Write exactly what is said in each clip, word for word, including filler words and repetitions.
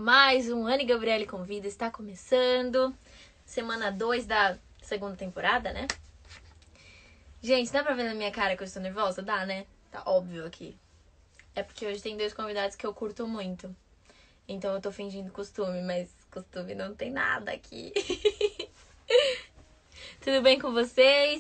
Mais um Anne Gabriele Convida está começando. Semana dois da segunda temporada, né? Gente, dá pra ver na minha cara que eu estou nervosa? Dá, né? Tá óbvio aqui. É porque hoje tem dois convidados que eu curto muito. Então eu tô fingindo costume, mas costume não tem nada aqui. Tudo bem com vocês?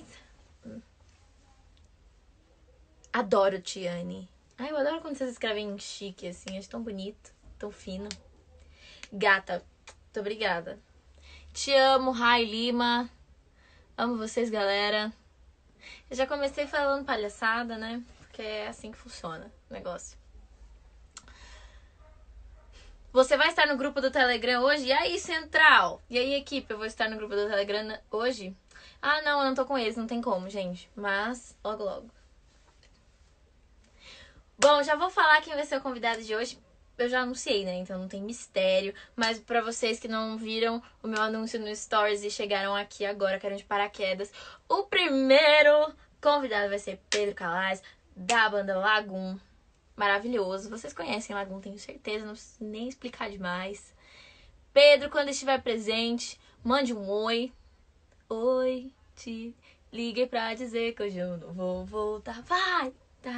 Adoro Tiane. Ai, eu adoro quando vocês escrevem chique, assim. Acho tão bonito, tão fino. Gata, muito obrigada. Te amo, Rai Lima. Amo vocês, galera. Eu já comecei falando palhaçada, né? Porque é assim que funciona o negócio. Você vai estar no grupo do Telegram hoje? E aí, Central? E aí, equipe? Eu vou estar no grupo do Telegram hoje? Ah, não, eu não tô com eles, não tem como, gente. Mas, logo, logo. Bom, já vou falar quem vai ser o convidado de hoje. Eu já anunciei, né? Então não tem mistério. Mas pra vocês que não viram o meu anúncio no Stories e chegaram aqui agora, querem de paraquedas, o primeiro convidado vai ser Pedro Calais, da banda Lagoon. Maravilhoso. Vocês conhecem Lagoon, tenho certeza. Não preciso nem explicar demais. Pedro, quando estiver presente, mande um oi. Oi, te liguei pra dizer que hoje eu não vou voltar. Vai!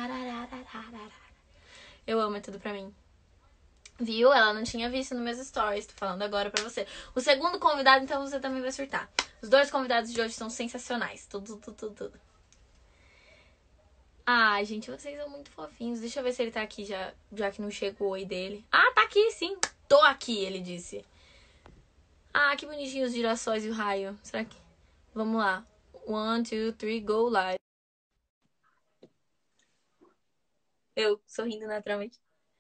Eu amo, é tudo pra mim. Viu? Ela não tinha visto nos meus stories. Tô falando agora pra você. O segundo convidado, então, você também vai surtar. Os dois convidados de hoje são sensacionais. Tudo, tudo, tudo, tudo. Ah, gente, vocês são muito fofinhos. Deixa eu ver se ele tá aqui já, já que não chegou o oi dele. Ah, tá aqui, sim. Tô aqui, ele disse. Ah, que bonitinhos os girassóis e o raio. Será que... Vamos lá. One, two, three, go live. Eu sorrindo naturalmente.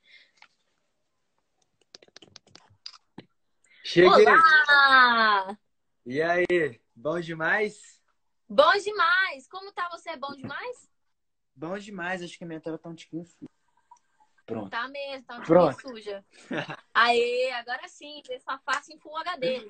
Cheguei! Olá! E aí, bom demais? Bom demais! Como tá você? É bom demais? Bom demais, acho que a minha tela tá um tiquinho suja. Pronto. Tá mesmo, tá um Pronto. pouquinho suja. Aê, agora sim, essa face em Full H D.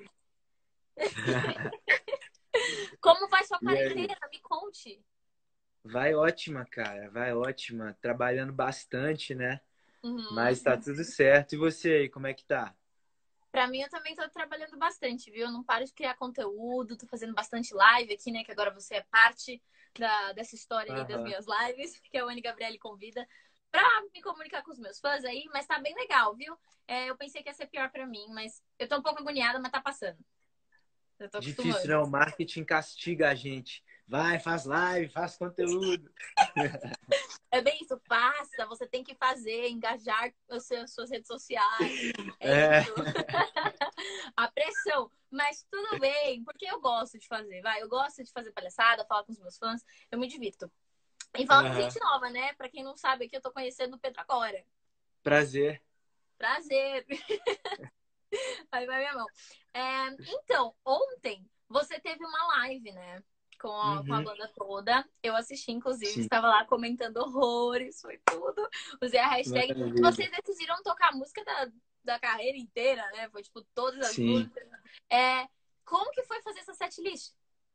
Como vai sua E aí? quarentena? Me conte. Vai ótima, cara, vai ótima. Trabalhando bastante, né? Uhum. Mas tá tudo certo. E você aí, como é que tá? Pra mim, eu também tô trabalhando bastante, viu? Eu não paro de criar conteúdo, tô fazendo bastante live aqui, né? Que agora você é parte da, dessa história aí das Aham. minhas lives, que a Anne Gabriele convida pra me comunicar com os meus fãs aí, mas tá bem legal, viu? É, eu pensei que ia ser pior pra mim, mas eu tô um pouco agoniada, mas tá passando. Eu tô Difícil, acostumando. né? O marketing castiga a gente. Vai, faz live, faz conteúdo. É bem isso, faça, você tem que fazer, engajar as suas suas redes sociais. É É. isso. A pressão. Mas tudo bem, porque eu gosto de fazer, vai. Eu gosto de fazer palhaçada, falar com os meus fãs, eu me divirto. E falando de Aham. gente nova, né? Pra quem não sabe aqui, eu tô conhecendo o Pedro agora. Prazer. Prazer. Aí vai minha mão. É, então, ontem você teve uma live, né? Com a, com a Uhum. banda toda. Eu assisti, inclusive, Sim, estava lá comentando horrores, foi tudo. Usei a hashtag. maravilha. Vocês decidiram tocar a música da, da carreira inteira, né? Foi tipo todas as Sim. músicas. É, como que foi fazer essa setlist?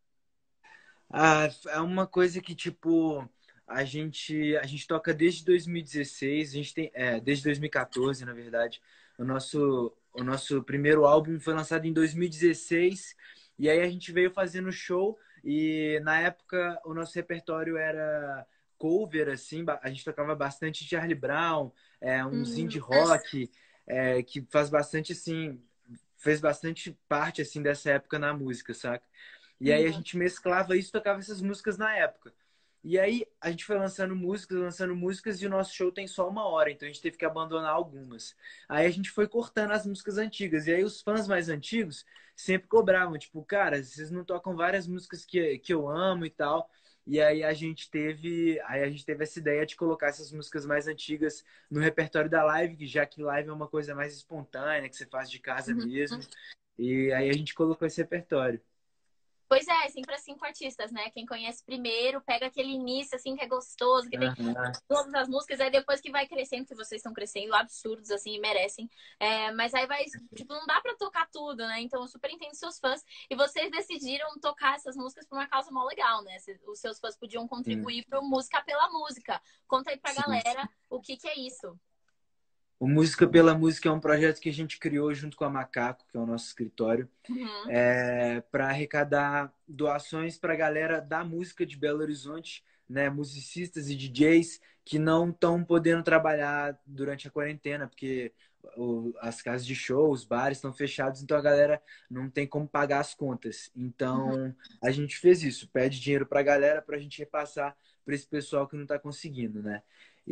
Ah, é uma coisa que, tipo, a gente, a gente toca desde dois mil e dezesseis, a gente tem, é, desde dois mil e quatorze, na verdade. O nosso, o nosso primeiro álbum foi lançado em dois mil e dezesseis, e aí a gente veio fazendo show, e na época o nosso repertório era cover, assim, ba- a gente tocava bastante Charlie Brown, é, uns Hum, indie rock, é, que faz bastante, assim, fez bastante parte, assim, dessa época na música, saca? E aí a uhum. gente mesclava isso, tocava essas músicas na época. E aí a gente foi lançando músicas, lançando músicas e o nosso show tem só uma hora, então a gente teve que abandonar algumas. Aí a gente foi cortando as músicas antigas. E aí os fãs mais antigos sempre cobravam, tipo, cara, vocês não tocam várias músicas que, que eu amo e tal. E aí a gente teve, aí a gente teve essa ideia de colocar essas músicas mais antigas no repertório da live, já que live é uma coisa mais espontânea, que você faz de casa Uhum. mesmo. E aí a gente colocou esse repertório. Pois é, sempre assim com artistas, né? Quem conhece primeiro, pega aquele início, assim, que é gostoso, que tem Aham. todas as músicas, aí depois que vai crescendo, que vocês estão crescendo, absurdos, assim, e merecem. É, mas aí vai, tipo, não dá pra tocar tudo, né? Então eu super entendo seus fãs. E vocês decidiram tocar essas músicas por uma causa mó legal, né? Os seus fãs podiam Sim, contribuir pro Música pela Música. Conta aí pra sim. galera o que que é isso. O Música pela Música é um projeto que a gente criou junto com a Macaco, que é o nosso escritório, Uhum, é, para arrecadar doações para a galera da música de Belo Horizonte, né, musicistas e D Js que não estão podendo trabalhar durante a quarentena, porque o- as casas de show, os bares estão fechados, então a galera não tem como pagar as contas. uhum. Então a gente fez isso, pede dinheiro para a galera para a gente repassar para esse pessoal que não está conseguindo, né?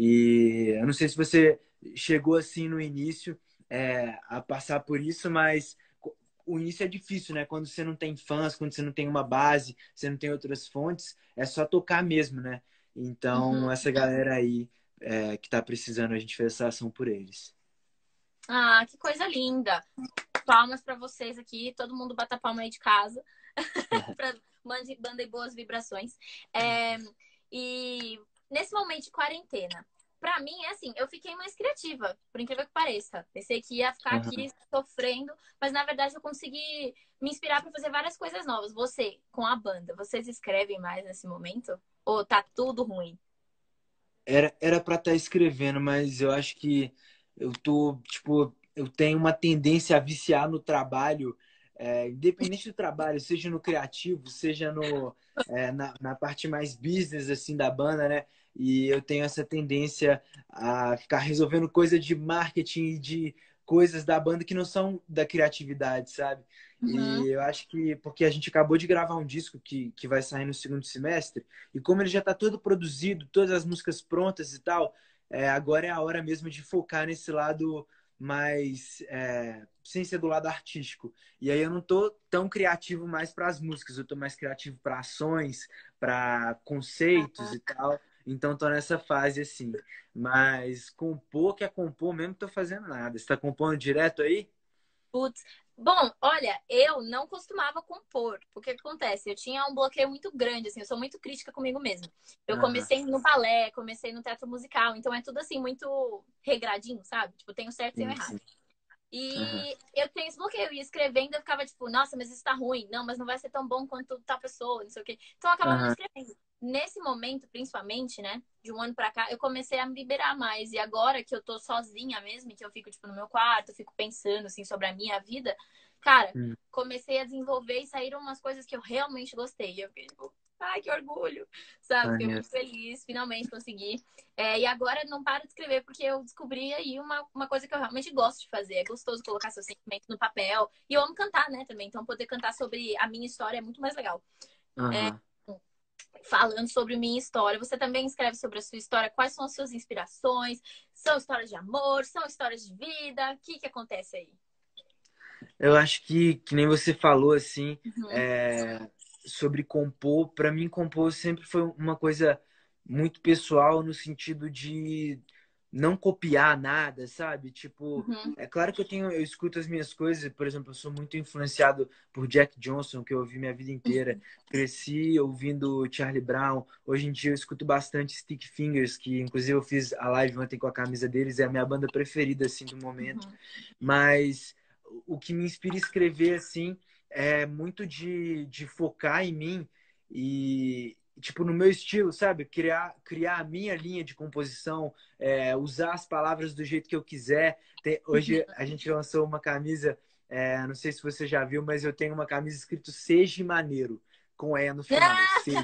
E eu não sei se você chegou assim no início é, a passar por isso, mas o início é difícil, né? Quando você não tem fãs, quando você não tem uma base, você não tem outras fontes, é só tocar mesmo, né? Então, Uhum. essa galera aí é, que tá precisando, a gente fez essa ação por eles. Ah, que coisa linda. Palmas pra vocês aqui. Todo mundo bata palma aí de casa. Pra mande, mandem boas vibrações. É, e nesse momento de quarentena, pra mim é assim, eu fiquei mais criativa, por incrível que pareça. Pensei que ia ficar Aham. aqui sofrendo, mas na verdade eu consegui me inspirar pra fazer várias coisas novas. Você, com a banda, vocês escrevem mais nesse momento? Ou tá tudo ruim? Era, era pra estar escrevendo, mas eu acho que eu tô, tipo, eu tenho uma tendência a viciar no trabalho, é, independente do trabalho, seja no criativo, seja no, é, na, na parte mais business, assim, da banda, né? E eu tenho essa tendência a ficar resolvendo coisa de marketing e de coisas da banda que não são da criatividade, sabe? Uhum. E eu acho que, porque a gente acabou de gravar um disco que, que vai sair no segundo semestre, e como ele já está todo produzido, todas as músicas prontas e tal, é, agora é a hora mesmo de focar nesse lado mais é, sem ser do lado artístico. E aí eu não tô tão criativo mais para as músicas, eu tô mais criativo para ações, para conceitos e tal. Então tô nessa fase assim. Mas compor, que é compor mesmo, tô fazendo nada. Você tá compondo direto aí? Putz. Bom, olha, eu não costumava compor. O que que acontece? Eu tinha um bloqueio muito grande, assim, eu sou muito crítica comigo mesma. Eu Aham. comecei no balé, comecei no teatro musical, então é tudo assim, muito regradinho, sabe? Tipo, tenho certo e tenho Sim, errado. sim. Aham. E eu tenho esse bloqueio. Eu ia escrevendo, eu ficava tipo, nossa, mas isso tá ruim. Não, mas não vai ser tão bom quanto tal pessoa, não sei o quê. Então eu acabava não Aham. escrevendo. Nesse momento, principalmente, né, de um ano pra cá, eu comecei a me liberar mais. E agora que eu tô sozinha mesmo, que eu fico, tipo, no meu quarto, eu fico pensando, assim, sobre a minha vida, cara, Hum. comecei a desenvolver e saíram umas coisas que eu realmente gostei. E eu fiquei, tipo, ai, que orgulho, sabe? Fiquei Maneiro. muito feliz, finalmente consegui. É, e agora não paro de escrever porque eu descobri aí uma, uma coisa que eu realmente gosto de fazer. É gostoso colocar seus sentimentos no papel. E eu amo cantar, né, também. Então poder cantar sobre a minha história é muito mais legal. Aham. Falando sobre minha história, você também escreve sobre a sua história. Quais são as suas inspirações? São histórias de amor? São histórias de vida? O que que acontece aí? Eu acho que, que nem você falou, assim, Uhum, é, sobre compor. Para mim, compor sempre foi uma coisa muito pessoal, no sentido de não copiar nada, sabe? Tipo, uhum, é claro que eu tenho, eu escuto as minhas coisas, por exemplo, eu sou muito influenciado por Jack Johnson, que eu ouvi minha vida inteira. Cresci ouvindo Charlie Brown. Hoje em dia eu escuto bastante Stick Fingers, que inclusive eu fiz a live ontem com a camisa deles, é a minha banda preferida, assim, do momento. uhum. Mas o que me inspira a escrever assim é muito de, de focar em mim e tipo no meu estilo, sabe? Criar criar a minha linha de composição, é, usar as palavras do jeito que eu quiser. Tem- hoje a gente lançou uma camisa, é, não sei se você já viu, mas eu tenho uma camisa escrito Seja Maneiro com E no final, Seja.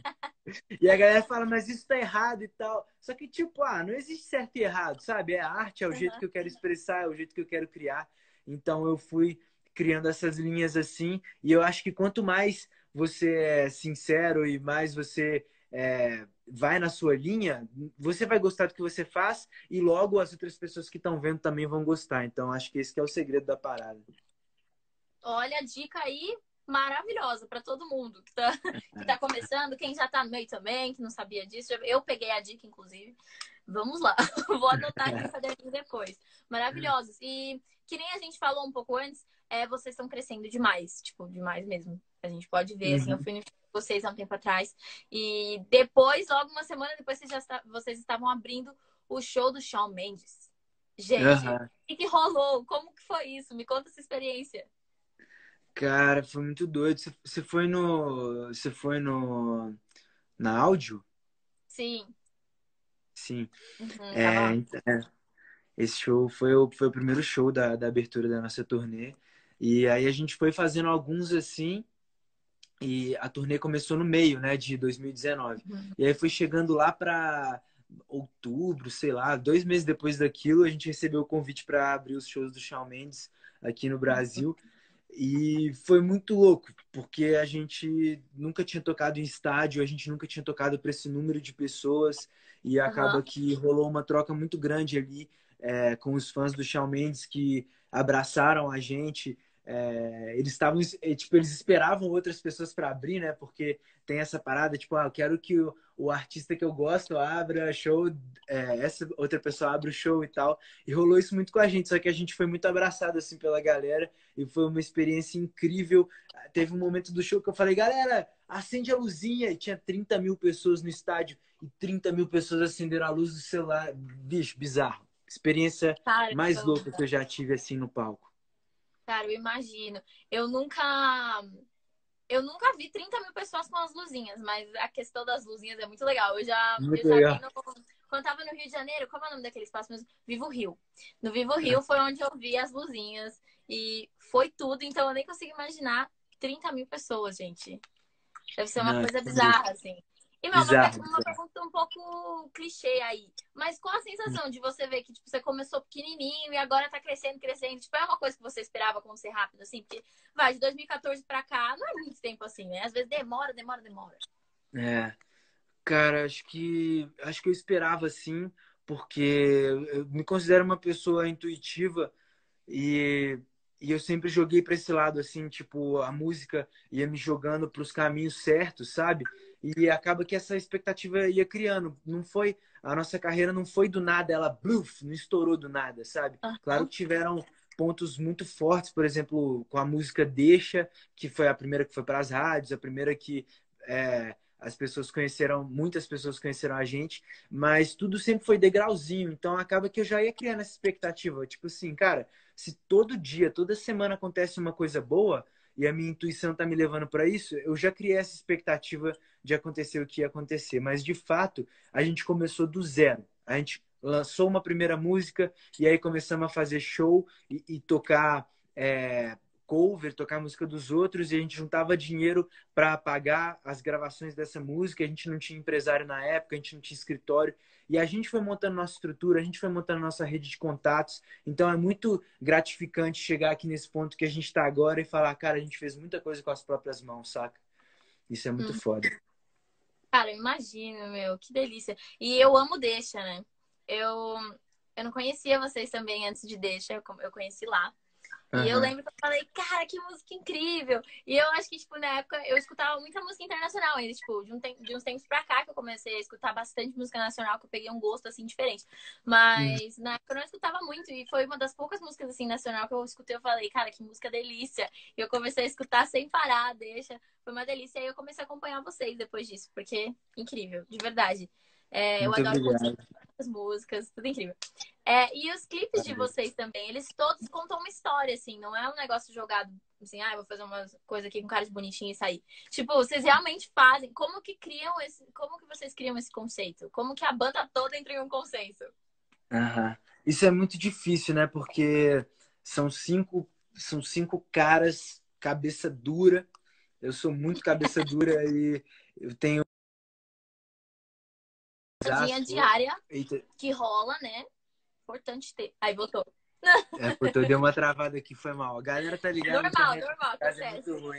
E a galera fala, mas isso tá errado e tal. Só que, tipo, ah, não existe certo e errado, sabe? É a arte, é o jeito que eu quero expressar, é o jeito que eu quero criar. Então eu fui criando essas linhas assim, e eu acho que quanto mais você é sincero e mais você é, vai na sua linha, você vai gostar do que você faz e logo as outras pessoas que estão vendo também vão gostar. Então acho que esse que é o segredo da parada. Olha a dica aí maravilhosa para todo mundo que tá, que tá começando, quem já tá no meio também, que não sabia disso. Eu peguei a dica, inclusive. Vamos lá, vou anotar aqui para depois. Maravilhosos. E que nem a gente falou um pouco antes, é, vocês estão crescendo demais, tipo, demais mesmo. A gente pode ver, assim, eu Uhum. fui no show de vocês há um tempo atrás. E depois, logo uma semana depois, vocês, já está, vocês estavam abrindo o show do Shawn Mendes. Gente, o Aham. que, que rolou? Como que foi isso? Me conta essa experiência. Cara, foi muito doido. Você você foi no. Você foi no. Na áudio? Sim. Sim. Uhum, tava É, lá. Esse show foi o, foi o primeiro show da, da abertura da nossa turnê. E aí a gente foi fazendo alguns assim, e a turnê começou no meio, né, de dois mil e dezenove. Uhum. E aí foi chegando lá para outubro, sei lá, dois meses depois daquilo, a gente recebeu o convite para abrir os shows do Shawn Mendes aqui no Brasil. E foi muito louco, porque a gente nunca tinha tocado em estádio, a gente nunca tinha tocado para esse número de pessoas, e acaba Aham. que rolou uma troca muito grande ali é, com os fãs do Shawn Mendes que abraçaram a gente. É, eles estavam, tipo, eles esperavam outras pessoas para abrir, né? Porque tem essa parada, tipo, ah, eu quero que o, o artista que eu gosto abra show, é, essa outra pessoa abra o show e tal. E rolou isso muito com a gente, só que a gente foi muito abraçado assim pela galera e foi uma experiência incrível. Teve um momento do show que eu falei, galera, acende a luzinha, e tinha trinta mil pessoas no estádio e trinta mil pessoas acenderam a luz do celular. Bicho, bizarro. Experiência mais louca Caramba. que eu já tive assim no palco. Cara, eu imagino. Eu nunca. Eu nunca vi trinta mil pessoas com as luzinhas, mas a questão das luzinhas é muito legal. Eu já, eu Muito já vi legal. no. Quando eu tava no Rio de Janeiro, como é o nome daquele espaço mesmo? Vivo Rio. No Vivo Rio foi onde eu vi as luzinhas. E foi tudo, então eu nem consigo imaginar trinta mil pessoas, gente. Deve ser uma Não, coisa bizarra, assim. E, meu, uma, bizarro, uma bizarro. pergunta um pouco clichê aí. Mas qual a sensação de você ver que, tipo, você começou pequenininho e agora tá crescendo, crescendo? Tipo, é uma coisa que você esperava acontecer rápido, assim? Porque, vai, de dois mil e quatorze pra cá, não é muito tempo assim, né? Às vezes demora, demora, demora. É. Cara, acho que acho que eu esperava sim, porque eu me considero uma pessoa intuitiva e, e eu sempre joguei para esse lado assim, tipo, a música ia me jogando para os caminhos certos, sabe? E acaba que essa expectativa ia criando. Não foi a nossa carreira não foi do nada, ela bluf, não estourou do nada, sabe? Claro Aham. que tiveram pontos muito fortes, por exemplo, com a música Deixa, que foi a primeira que foi para as rádios, a primeira que é, as pessoas conheceram, muitas pessoas conheceram a gente, mas tudo sempre foi degrauzinho, então acaba que eu já ia criando essa expectativa, tipo assim, cara, se todo dia, toda semana acontece uma coisa boa e a minha intuição tá me levando para isso, eu já criei essa expectativa de acontecer o que ia acontecer, mas de fato, a gente começou do zero. A gente lançou uma primeira música e aí começamos a fazer show e, e tocar é, cover, tocar música dos outros e a gente juntava dinheiro para pagar as gravações dessa música. A gente não tinha empresário na época, a gente não tinha escritório. E a gente foi montando nossa estrutura, a gente foi montando nossa rede de contatos. Então é muito gratificante chegar aqui nesse ponto que a gente está agora e falar, cara, a gente fez muita coisa com as próprias mãos, saca? Isso é muito Hum. foda. Cara, eu imagino, meu, que delícia. E eu amo Deixa, né? Eu, eu não conhecia vocês também antes de Deixa, eu eu conheci lá. E eu Aham. lembro que eu falei, cara, que música incrível! E eu acho que, tipo, na época eu escutava muita música internacional ainda, tipo, de, um tem... de uns tempos pra cá que eu comecei a escutar bastante música nacional, que eu peguei um gosto, assim, diferente. Uhum. Mas na época eu não escutava muito, e foi uma das poucas músicas, assim, nacional que eu escutei, eu falei, cara, que música delícia! E eu comecei a escutar sem parar, deixa, foi uma delícia. E aí eu comecei a acompanhar vocês depois disso, porque incrível, de verdade. É, eu Muito adoro todas obrigado. as músicas, tudo incrível. É, e os clipes de vocês também, eles todos contam uma história, assim, não é um negócio jogado assim, ah, vou fazer uma coisa aqui com caras bonitinhos e sair. Tipo, vocês realmente fazem. Como que criam esse. Como que vocês criam esse conceito? Como que a banda toda entra em um consenso? Aham. Isso é muito difícil, né? Porque são cinco, são cinco caras, cabeça dura. Eu sou muito cabeça dura e eu tenho Coisinha asco. diária Eita, que rola, né? Importante ter. Aí voltou. é, pô, eu dei uma travada aqui, foi mal. A galera tá ligada, a Normal, internet normal, em casa é acontece. muito ruim.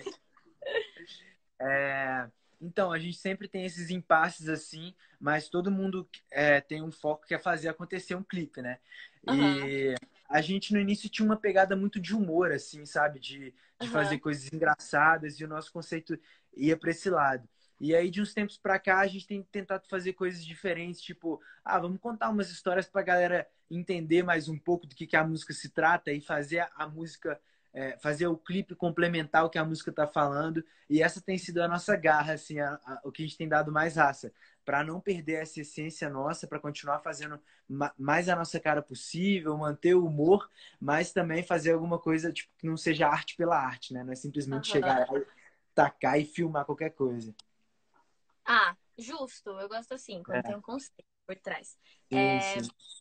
É, então, a gente sempre tem esses impasses assim, mas todo mundo é, tem um foco que é fazer acontecer um clipe, né? Aham, E a gente no início tinha uma pegada muito de humor, assim, sabe? De, de fazer aham, coisas engraçadas e o nosso conceito ia para esse lado. E aí, de uns tempos para cá, a gente tem tentado fazer coisas diferentes, tipo, ah, vamos contar umas histórias para a galera entender mais um pouco do que, que a música se trata e fazer a, a música, é, fazer o clipe complementar o que a música tá falando. E essa tem sido a nossa garra, assim, a, a, o que a gente tem dado mais raça, para não perder essa essência nossa, para continuar fazendo ma mais a nossa cara possível, manter o humor, mas também fazer alguma coisa tipo, que não seja arte pela arte, né? Não é simplesmente chegar aham. lá e tacar e filmar qualquer coisa. Ah, justo. Eu gosto assim, quando tem É, um conceito por trás. sim, É, sim.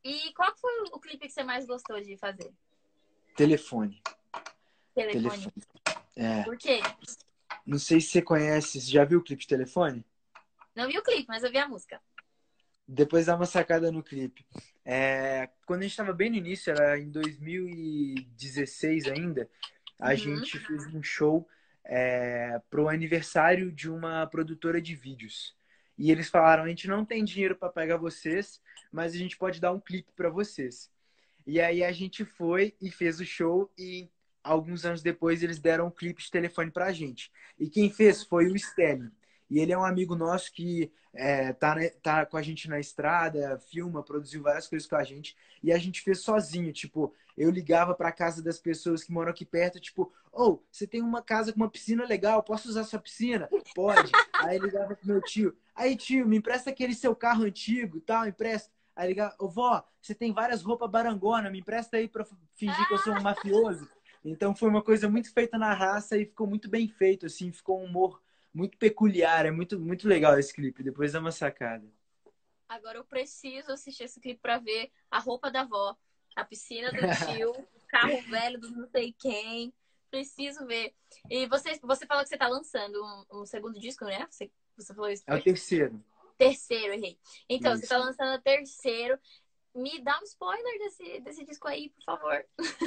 E qual foi o clipe que você mais gostou de fazer? Telefone. Telefone. Telefone. É. Por quê? Não sei se você conhece, você já viu o clipe de Telefone? Não vi o clipe, mas eu vi a música. Depois dá uma sacada no clipe. É, quando a gente estava bem no início, era em dois mil e dezesseis ainda, a Uhum. gente fez um show é, pro aniversário de uma produtora de vídeos. E eles falaram: a gente não tem dinheiro para pagar vocês, mas a gente pode dar um clipe para vocês. E aí a gente foi e fez o show e alguns anos depois eles deram um clipe de telefone pra gente. E quem fez foi o Stelly. E ele é um amigo nosso que é, tá, né, tá com a gente na estrada, filma, produziu várias coisas com a gente. E a gente fez sozinho. Tipo, eu ligava pra casa das pessoas que moram aqui perto, tipo, ô, oh, você tem uma casa com uma piscina legal, posso usar sua piscina? Pode. Aí ligava pro meu tio. Aí, tio, me empresta aquele seu carro antigo e tal, empresta. Aí ligar, ô vó, você tem várias roupas barangona, me empresta aí pra fingir que eu sou um mafioso. Então foi uma coisa muito feita na raça e ficou muito bem feito, assim, ficou um humor muito peculiar, é muito, muito legal esse clipe, depois dá uma sacada. Agora eu preciso assistir esse clipe pra ver a roupa da avó, a piscina do tio, o carro velho do não sei quem. Preciso ver. E você, você falou que você tá lançando um, um segundo disco, né? Você, você falou isso, É o foi? terceiro. Terceiro, errei. Então, você tá Isso. lançando o terceiro. Me dá um spoiler desse, desse disco aí, por favor.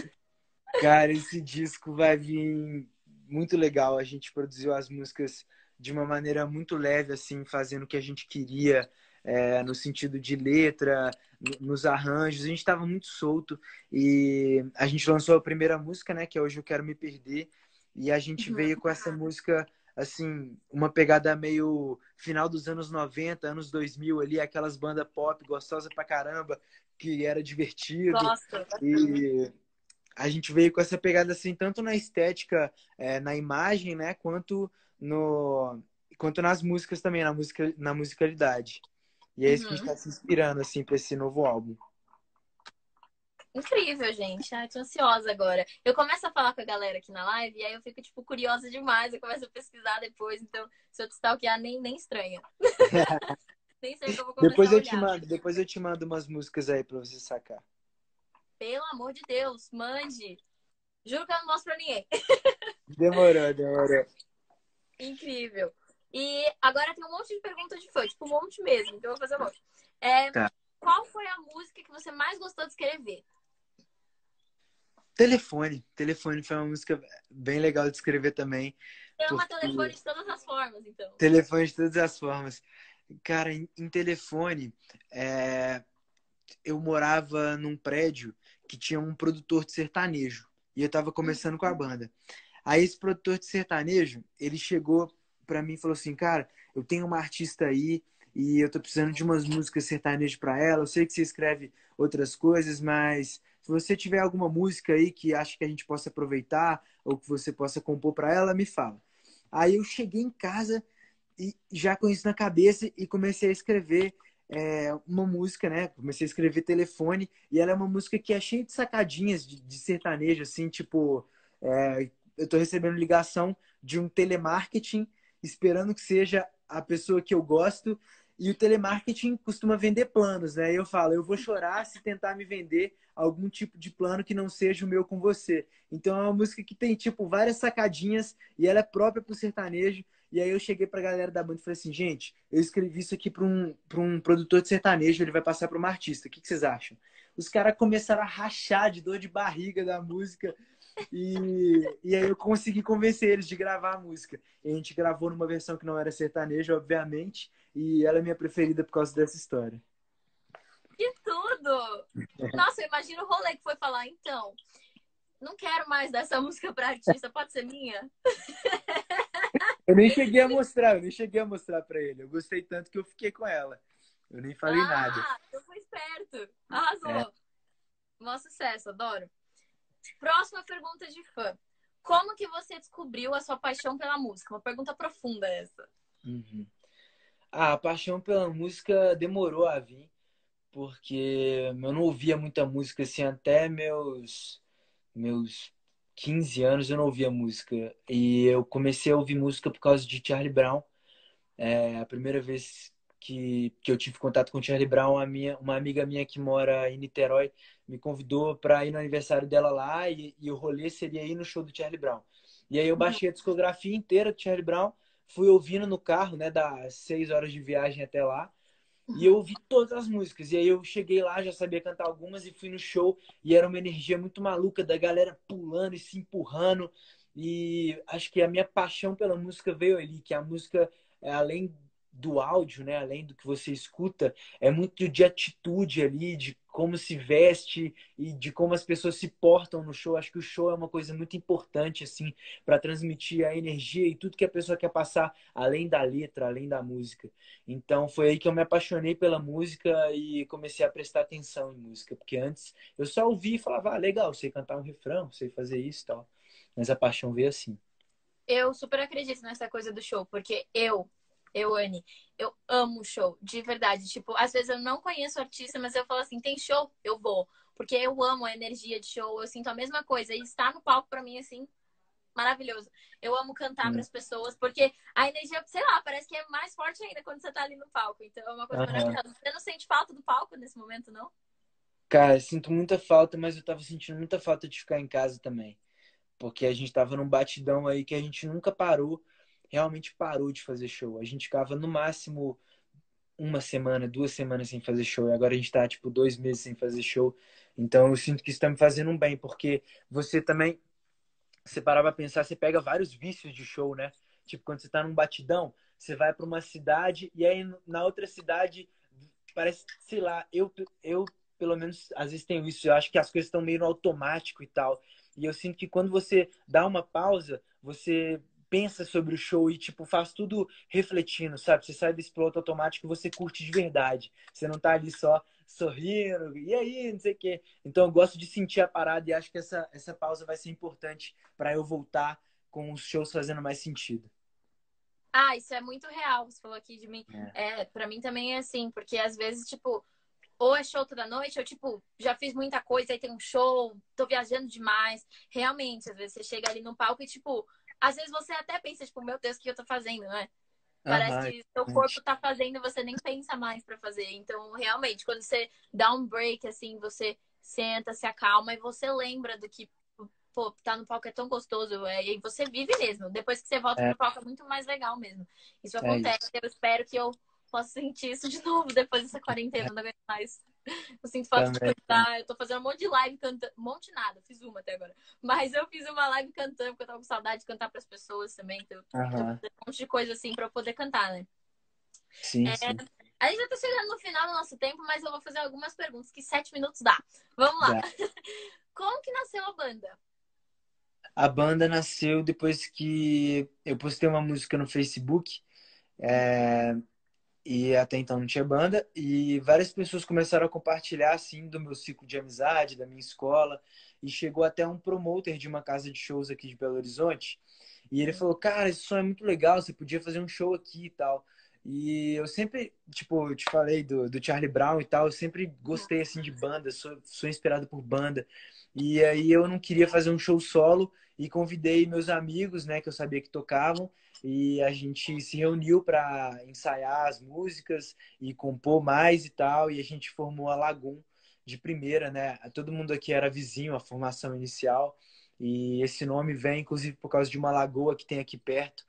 Cara, esse disco vai vir muito legal. A gente produziu as músicas de uma maneira muito leve, assim, fazendo o que a gente queria, é, no sentido de letra, no- nos arranjos. A gente estava muito solto e a gente lançou a primeira música, né, que é Hoje Eu Quero Me Perder, e a gente Uhum. veio com essa música, assim, uma pegada meio final dos anos noventa, anos dois mil ali, aquelas bandas pop gostosa pra caramba, que era divertido. Gosto. E a gente veio com essa pegada assim, tanto na estética, é, na imagem, né, quanto no quanto nas músicas também, na música, na musicalidade. E é isso que a gente Uhum. está se inspirando assim para esse novo álbum. Incrível, gente. Ai, tô ansiosa agora. Eu começo a falar com a galera aqui na live e aí eu fico, tipo, curiosa demais. Eu começo a pesquisar depois. Então, se eu te stalkear, nem, nem estranha. Nem sei o que eu vou Depois começar a eu te olhar. mando, depois eu te mando umas músicas aí para você sacar. Pelo amor de Deus, mande. Juro que eu não mostro pra ninguém. Demorou, demorou. Incrível. E agora tem um monte de perguntas de fã, tipo um monte mesmo. Então eu vou fazer um monte. É, Tá. qual foi a música que você mais gostou de escrever? Telefone. Telefone foi uma música bem legal de escrever também, Chama porque telefone de todas as formas, então. telefone de todas as formas. Cara, em, em telefone, é, eu morava num prédio que tinha um produtor de sertanejo. E eu tava começando com a banda. Aí esse produtor de sertanejo, ele chegou pra mim e falou assim, cara, eu tenho uma artista aí e eu tô precisando de umas músicas sertanejo pra ela. Eu sei que você escreve outras coisas, mas se você tiver alguma música aí que acha que a gente possa aproveitar ou que você possa compor pra ela, me fala. Aí eu cheguei em casa e já com isso na cabeça e comecei a escrever é, uma música, né? Comecei a escrever Telefone e ela é uma música que é cheia de sacadinhas de, de sertanejo, assim, tipo, é, eu tô recebendo ligação de um telemarketing esperando que seja a pessoa que eu gosto e o telemarketing costuma vender planos, né? E eu falo, eu vou chorar se tentar me vender algum tipo de plano que não seja o meu com você. Então é uma música que tem, tipo, várias sacadinhas e ela é própria pro sertanejo. E aí eu cheguei pra galera da banda e falei assim, gente, eu escrevi isso aqui pra um, pra um produtor de sertanejo, ele vai passar pra uma artista. O que, que vocês acham? Os caras começaram a rachar de dor de barriga da música. E, e aí eu consegui convencer eles de gravar a música. E a gente gravou numa versão que não era sertanejo, obviamente. E ela é minha preferida por causa dessa história. Que tudo! Nossa, eu imagino o rolê que foi falar, então. Não quero mais dar essa música pra artista, pode ser minha? Eu nem cheguei a mostrar, eu nem cheguei a mostrar pra ele. Eu gostei tanto que eu fiquei com ela. Eu nem falei nada. Ah, eu fui esperto. É. Arrasou. Mó sucesso, adoro. Próxima pergunta de fã. Como que você descobriu a sua paixão pela música? Uma pergunta profunda essa. Uhum. Ah, a paixão pela música demorou a vir, porque eu não ouvia muita música assim até meus meus quinze anos eu não ouvia música. E eu comecei a ouvir música por causa de Charlie Brown. É a primeira vez que, que eu tive contato com o Charlie Brown, a minha, uma amiga minha que mora em Niterói me convidou para ir no aniversário dela lá e, e o rolê seria ir no show do Charlie Brown. E aí eu baixei a discografia inteira do Charlie Brown, fui ouvindo no carro, né, das seis horas de viagem até lá. E eu ouvi todas as músicas. E aí eu cheguei lá, já sabia cantar algumas e fui no show. E era uma energia muito maluca da galera pulando e se empurrando. E acho que a minha paixão pela música veio ali, que a música, é, além do áudio, né, além do que você escuta, é muito de atitude ali, de como se veste e de como as pessoas se portam no show. Acho que o show é uma coisa muito importante assim para transmitir a energia e tudo que a pessoa quer passar, além da letra, além da música. Então foi aí que eu me apaixonei pela música e comecei a prestar atenção em música, porque antes eu só ouvia e falava, ah, legal, sei cantar um refrão, sei fazer isso e tal. Mas a paixão veio assim. Eu super acredito nessa coisa do show, porque eu, eu, Anne, eu amo show, de verdade. Tipo, às vezes eu não conheço o artista, mas eu falo assim, tem show? Eu vou. Porque eu amo a energia de show, eu sinto a mesma coisa. E estar no palco pra mim, assim, maravilhoso. Eu amo cantar para Hum. as pessoas, porque a energia, sei lá, parece que é mais forte ainda quando você tá ali no palco. Então é uma coisa Aham. maravilhosa. Você não sente falta do palco nesse momento, não? Cara, sinto muita falta, mas eu tava sentindo muita falta de ficar em casa também. Porque a gente tava num batidão aí que a gente nunca parou, realmente parou de fazer show. A gente ficava no máximo uma semana, duas semanas sem fazer show. E agora a gente tá, tipo, dois meses sem fazer show. Então eu sinto que isso tá me fazendo um bem, porque você também, você parar pra pensar, você pega vários vícios de show, né? Tipo, quando você tá num batidão, você vai pra uma cidade e aí na outra cidade parece, sei lá, eu, eu pelo menos às vezes tenho isso, eu acho que as coisas estão meio no automático e tal. E eu sinto que quando você dá uma pausa, você pensa sobre o show e, tipo, faz tudo refletindo, sabe? Você sai desse piloto automático e você curte de verdade. Você não tá ali só sorrindo, e aí, não sei o quê. Então eu gosto de sentir a parada e acho que essa, essa pausa vai ser importante para eu voltar com os shows fazendo mais sentido. Ah, isso é muito real. Você falou aqui de mim. É. É, para mim também é assim, porque às vezes, tipo, ou é show toda noite, ou tipo, já fiz muita coisa, aí tem um show, tô viajando demais. Realmente, às vezes você chega ali no palco e, tipo, às vezes você até pensa, tipo, meu Deus, o que eu tô fazendo, né? Parece Aham, que seu corpo tá fazendo e você nem pensa mais pra fazer. Então, realmente, quando você dá um break, assim, você senta, se acalma e você lembra do que, pô, tá no palco é tão gostoso. É, e você vive mesmo. Depois que você volta é, pro palco é muito mais legal mesmo. Isso é acontece. isso. Eu espero que eu possa sentir isso de novo depois dessa quarentena. Não aguento mais. Eu sinto falta de Também, também. cantar. Eu tô fazendo um monte de live cantando. Um monte nada, fiz uma até agora. Mas eu fiz uma live cantando, porque eu tava com saudade de cantar pras pessoas também. Então, eu Aham. fiz um monte de coisa assim pra eu poder cantar, né? Sim, É, sim. a gente já tá chegando no final do nosso tempo, mas eu vou fazer algumas perguntas, que sete minutos dá. Vamos lá. Dá. Como que nasceu a banda? A banda nasceu depois que eu postei uma música no Facebook, é, e até então não tinha banda, e várias pessoas começaram a compartilhar assim do meu ciclo de amizade, da minha escola, e chegou até um promoter de uma casa de shows aqui de Belo Horizonte, e ele falou, cara, esse som é muito legal, você podia fazer um show aqui e tal. E eu sempre, tipo, eu te falei do, do Charlie Brown e tal, eu sempre gostei assim de banda, sou, sou inspirado por banda. E aí eu não queria fazer um show solo e convidei meus amigos, né, que eu sabia que tocavam, e a gente se reuniu para ensaiar as músicas e compor mais e tal, e a gente formou a Lagoon de primeira, né? Todo mundo aqui era vizinho, a formação inicial, e esse nome vem inclusive por causa de uma lagoa que tem aqui perto,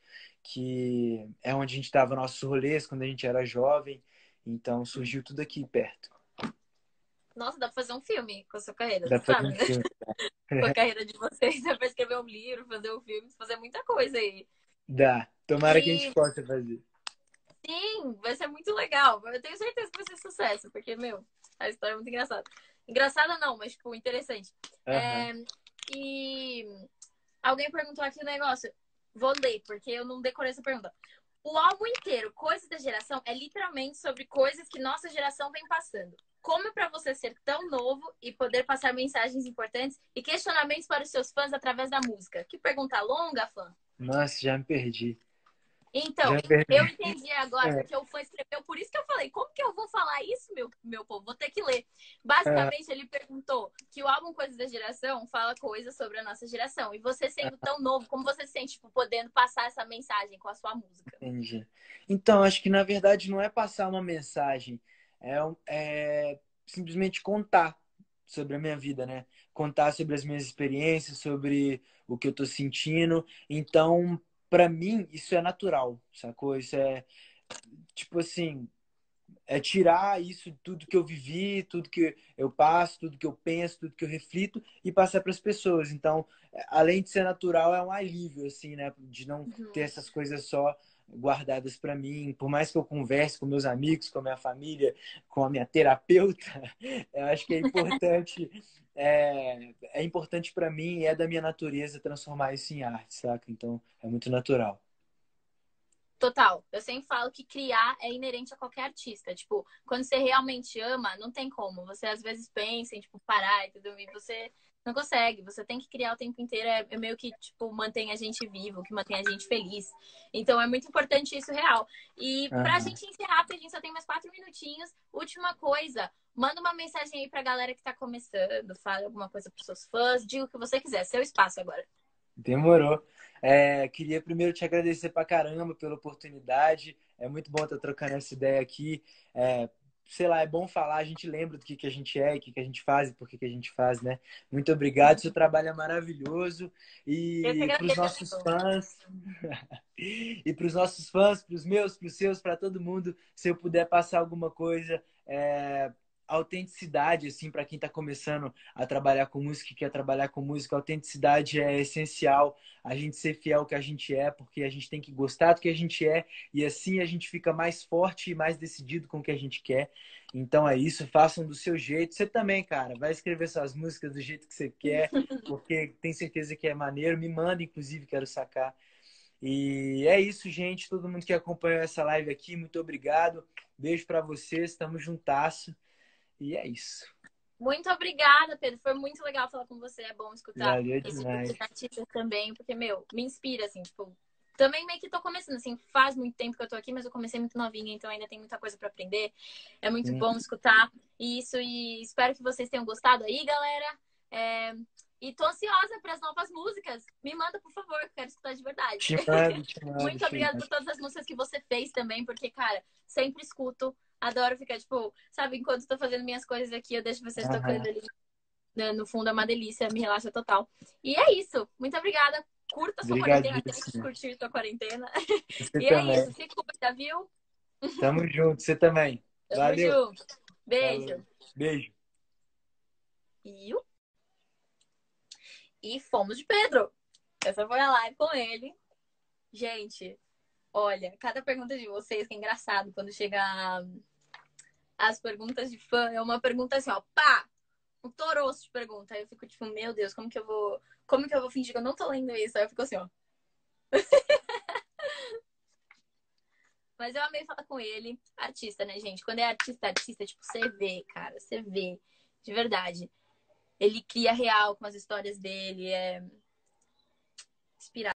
que é onde a gente dava nossos rolês quando a gente era jovem, então surgiu tudo aqui perto. Nossa, dá pra fazer um filme com a sua carreira, Dá você pra fazer sabe, um né? filme. Com a carreira de vocês, dá pra escrever um livro, fazer um filme, fazer muita coisa aí. Dá. Tomara que a gente E possa fazer. sim, vai ser muito legal. Eu tenho certeza que vai ser sucesso, porque, meu, a história é muito engraçada. Engraçada não, mas, tipo, interessante. Aham. É, e alguém perguntou aqui o negócio. Vou ler, porque eu não decorei essa pergunta. O álbum inteiro, Coisas da Geração, é literalmente sobre coisas que nossa geração vem passando. Como é pra você ser tão novo e poder passar mensagens importantes e questionamentos para os seus fãs através da música? Que pergunta longa, fã? Nossa, já me perdi. Então, Já perdi. eu entendi agora, É, porque o fã escreveu, por isso que eu falei, como que eu vou falar isso, meu, meu povo? Vou ter que ler. é, Basicamente, ele perguntou que o álbum Coisas da Geração fala coisas sobre a nossa geração. E você sendo tão novo, como você se sente, tipo, podendo passar essa mensagem com a sua música? entendi. Então, acho que na verdade não é passar uma mensagem, é, um- é simplesmente contar sobre a minha vida, né? Contar sobre as minhas experiências, sobre o que eu tô sentindo. Então, pra mim, isso é natural, sacou? Isso é, tipo assim, é tirar isso, tudo que eu vivi, tudo que eu passo, tudo que eu penso, tudo que eu reflito e passar para as pessoas. Então, é, além de ser natural, é um alívio, assim, né? De não ter Uhum. essas coisas só guardadas para mim. Por mais que eu converse com meus amigos, com a minha família, com a minha terapeuta, eu acho que é importante. É, é importante para mim e é da minha natureza transformar isso em arte, saca? Então, é muito natural. Total. Eu sempre falo que criar é inerente a qualquer artista. Tipo, quando você realmente ama, não tem como. Você às vezes pensa em, tipo, parar e tudo, e você não consegue. Você tem que criar o tempo inteiro. É, é meio que, tipo, mantém a gente vivo, que mantém a gente feliz. Então, é muito importante isso real. E pra Aham. gente encerrar, porque a gente só tem mais quatro minutinhos, última coisa. Manda uma mensagem aí pra galera que tá começando. Fala alguma coisa pros seus fãs. Diga o que você quiser. Seu espaço agora. Demorou. É, queria primeiro te agradecer pra caramba pela oportunidade. É muito bom estar trocando essa ideia aqui. É, sei lá, é bom falar, a gente lembra do que, que a gente é, o que, que a gente faz e por que, que a gente faz, né? Muito obrigado, seu trabalho é maravilhoso. Eu que E para os agradeço. nossos fãs, e para os nossos fãs, para os meus, para os seus, para todo mundo, se eu puder passar alguma coisa, é, autenticidade, assim, para quem está começando a trabalhar com música e quer trabalhar com música, autenticidade é essencial. A gente ser fiel ao que a gente é, porque a gente tem que gostar do que a gente é, e assim a gente fica mais forte e mais decidido com o que a gente quer. Então é isso, façam do seu jeito. Você também, cara, vai escrever suas músicas do jeito que você quer, porque tem certeza que é maneiro. Me manda, inclusive, quero sacar. E é isso, gente. Todo mundo que acompanhou essa live aqui, muito obrigado. Beijo para vocês, estamos juntasso. E é isso. Muito obrigada, Pedro. Foi muito legal falar com você. É bom escutar Valeu esse tipo demais. de artista também, porque, meu, me inspira, assim, tipo. Também meio que tô começando, assim, faz muito tempo que eu tô aqui, mas eu comecei muito novinha, então ainda tem muita coisa pra aprender. É muito Sim. bom escutar isso e espero que vocês tenham gostado aí, galera. É... E tô ansiosa para as novas músicas. Me manda, por favor, eu quero escutar de verdade. Te mando, te mando, Muito te obrigada mando. por todas as músicas que você fez também, porque, cara, sempre escuto. Adoro ficar, tipo, sabe, enquanto eu tô fazendo minhas coisas aqui, eu deixo vocês tocando Aham. ali, né, no fundo é uma delícia, me relaxa total. E é isso. Muito obrigada. Curta sua quarentena, tente Obrigadíssimo. curtir sua quarentena. Você E é também. isso. Se cuida, viu? Tamo junto, você também. Tamo Valeu. junto. Falou. Beijo. Beijo. E, e fomos de Pedro. Essa foi a live com ele. Gente, olha, cada pergunta de vocês, que é engraçado quando chega a- as perguntas de fã, é uma pergunta assim, ó, pá! Um toroço de pergunta. Aí eu fico tipo, meu Deus, como que eu vou. Como que eu vou fingir que eu não tô lendo isso? Aí eu fico assim, ó. Mas eu amei falar com ele. Artista, né, gente? Quando é artista, artista, tipo, você vê, cara, você vê. De verdade. Ele cria real com as histórias dele, é inspirado.